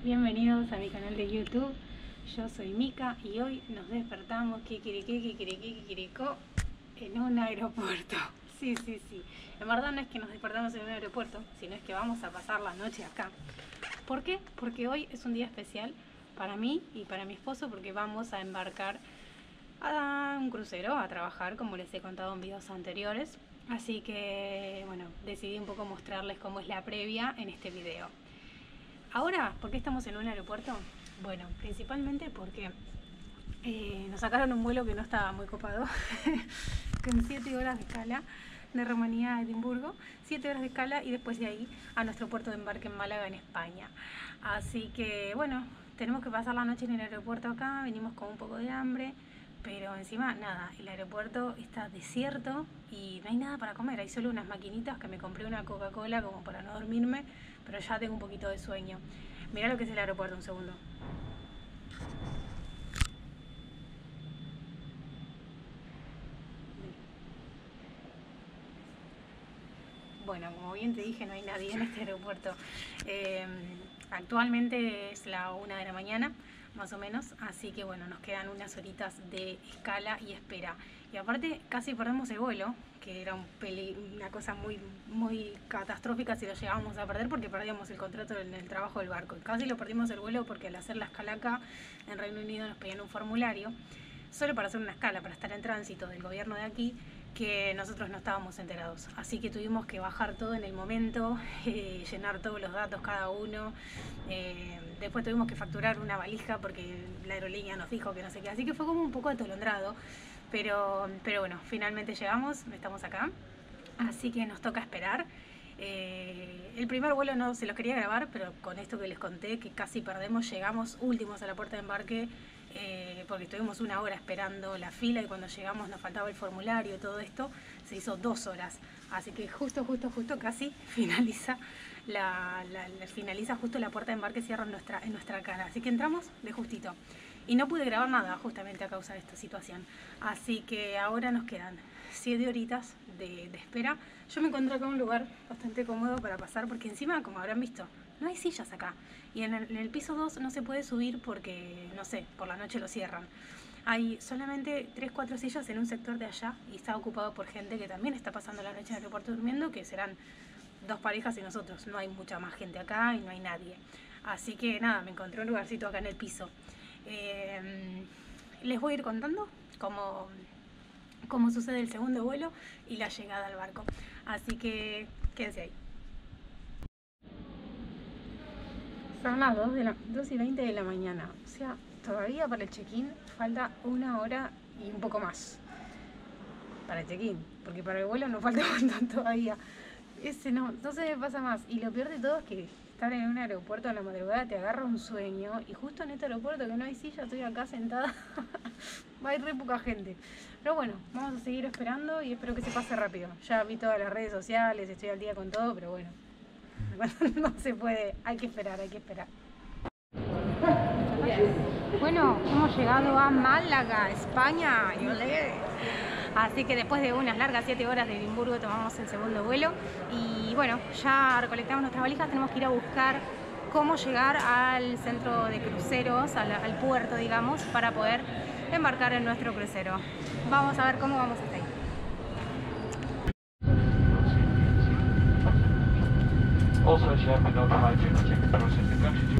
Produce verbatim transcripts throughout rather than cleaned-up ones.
Bienvenidos a mi canal de YouTube. Yo soy Mica y hoy nos despertamos kikiriki, kikiriki, kikiriko en un aeropuerto. Sí, sí, sí. En verdad no es que nos despertamos en un aeropuerto, sino es que vamos a pasar la noche acá. ¿Por qué? Porque hoy es un día especial para mí y para mi esposo, porque vamos a embarcar a un crucero, a trabajar, como les he contado en videos anteriores. Así que, bueno, decidí un poco mostrarles cómo es la previa en este video. Ahora, ¿por qué estamos en un aeropuerto? Bueno, principalmente porque eh, nos sacaron un vuelo que no estaba muy copado, con siete horas de escala de Rumanía a Edimburgo, siete horas de escala y después de ahí a nuestro puerto de embarque en Málaga, en España. Así que, bueno, tenemos que pasar la noche en el aeropuerto acá, venimos con un poco de hambre, pero encima, nada, el aeropuerto está desierto y no hay nada para comer, hay solo unas maquinitas que me compré una Coca-Cola como para no dormirme, pero ya tengo un poquito de sueño. Mirá lo que es el aeropuerto, un segundo. Bueno, como bien te dije, no hay nadie en este aeropuerto. Eh, actualmente es la una de la mañana, más o menos, así que bueno, nos quedan unas horitas de escala y espera. Y aparte casi perdemos el vuelo, que era un peli una cosa muy, muy catastrófica si lo llegábamos a perder, porque perdíamos el contrato en el trabajo del barco. Casi lo perdimos el vuelo porque al hacer la escala acá en Reino Unido nos pedían un formulario, solo para hacer una escala, para estar en tránsito del gobierno de aquí, que nosotros no estábamos enterados, así que tuvimos que bajar todo en el momento, eh, llenar todos los datos cada uno, eh, después tuvimos que facturar una valija porque la aerolínea nos dijo que no sé qué, así que fue como un poco atolondrado, pero, pero bueno, finalmente llegamos, estamos acá, así que nos toca esperar. Eh, el primer vuelo no se los quería grabar, pero con esto que les conté, que casi perdemos, llegamos últimos a la puerta de embarque, eh, porque estuvimos una hora esperando la fila y cuando llegamos nos faltaba el formulario, todo esto, se hizo dos horas. Así que justo, justo, justo casi finaliza la, la, la, finaliza justo la puerta de embarque, cierra en nuestra, en nuestra cara. Así que entramos de justito. Y no pude grabar nada justamente a causa de esta situación. Así que ahora nos quedan siete horitas de, de espera. Yo me encontré acá en un lugar bastante cómodo para pasar, porque encima, como habrán visto, no hay sillas acá. Y en el, en el piso dos no se puede subir porque, no sé, por la noche lo cierran. Hay solamente tres cuatro sillas en un sector de allá y está ocupado por gente que también está pasando la noche en el aeropuerto durmiendo, que serán dos parejas y nosotros. No hay mucha más gente acá y no hay nadie. Así que nada, me encontré un lugarcito acá en el piso. Eh, les voy a ir contando cómo, cómo sucede el segundo vuelo y la llegada al barco. Así que quédense ahí. Son las dos, de la, dos y veinte de la mañana, o sea, todavía para el check-in falta una hora y un poco más para el check-in, porque para el vuelo nos falta un montón todavía. Ese no, no se me pasa más. Y lo peor de todo es que estar en un aeropuerto a la madrugada te agarra un sueño, y justo en este aeropuerto que no hay silla, estoy acá sentada, va a ir re poca gente. Pero bueno, vamos a seguir esperando y espero que se pase rápido. Ya vi todas las redes sociales, estoy al día con todo, pero bueno, no se puede, hay que esperar, hay que esperar. Bueno, hemos llegado a Málaga, España, así que después de unas largas siete horas de Edimburgo tomamos el segundo vuelo y bueno, ya recolectamos nuestras valijas, tenemos que ir a buscar cómo llegar al centro de cruceros, al, al puerto, digamos, para poder embarcar en nuestro crucero. Vamos a ver cómo vamos hasta ahí. Also, she has been notified to check the process the country.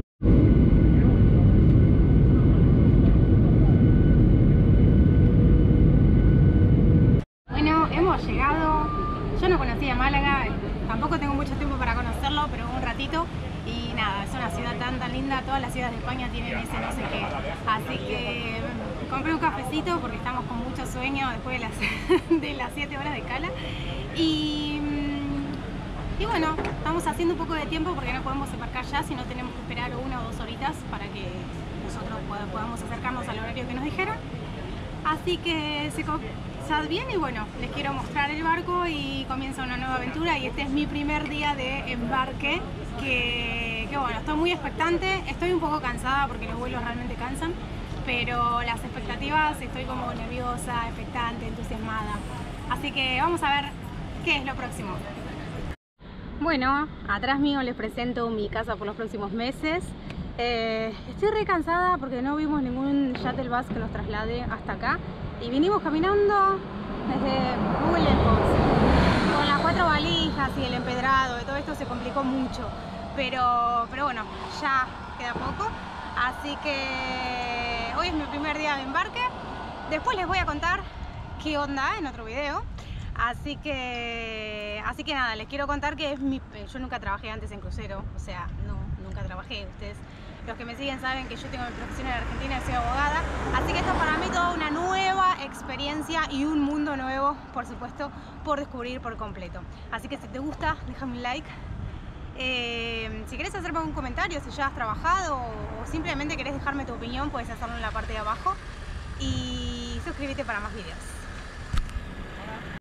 Bueno, hemos llegado. Yo no conocía Málaga, tampoco tengo mucho tiempo para conocerlo, pero un ratito. Y nada, es una ciudad tan tan linda, todas las ciudades de España tienen ese no sé qué. Así que compré un cafecito porque estamos con mucho sueño después de las, de las siete horas de escala. Y... Y bueno, estamos haciendo un poco de tiempo porque no podemos embarcar ya, sino tenemos que esperar una o dos horitas para que nosotros podamos acercarnos al horario que nos dijeron. Así que se comenzad bien y bueno, les quiero mostrar el barco y comienza una nueva aventura y este es mi primer día de embarque, que, que bueno, estoy muy expectante, estoy un poco cansada porque los vuelos realmente cansan, pero las expectativas, estoy como nerviosa, expectante, entusiasmada. Así que vamos a ver qué es lo próximo. Bueno, atrás mío les presento mi casa por los próximos meses. Eh, estoy re cansada porque no vimos ningún shuttle bus que nos traslade hasta acá y vinimos caminando desde muy lejos. Con las cuatro valijas y el empedrado y todo esto se complicó mucho, pero, pero bueno, ya queda poco. Así que hoy es mi primer día de embarque. Después les voy a contar qué onda en otro video. Así que, así que nada, les quiero contar que es mi, yo nunca trabajé antes en crucero, o sea, no, nunca trabajé. Ustedes, los que me siguen, saben que yo tengo mi profesión en Argentina, soy abogada. Así que esto es para mí toda una nueva experiencia y un mundo nuevo, por supuesto, por descubrir por completo. Así que si te gusta, déjame un like. Eh, si querés hacerme un comentario, si ya has trabajado o simplemente querés dejarme tu opinión, puedes hacerlo en la parte de abajo y suscríbete para más videos.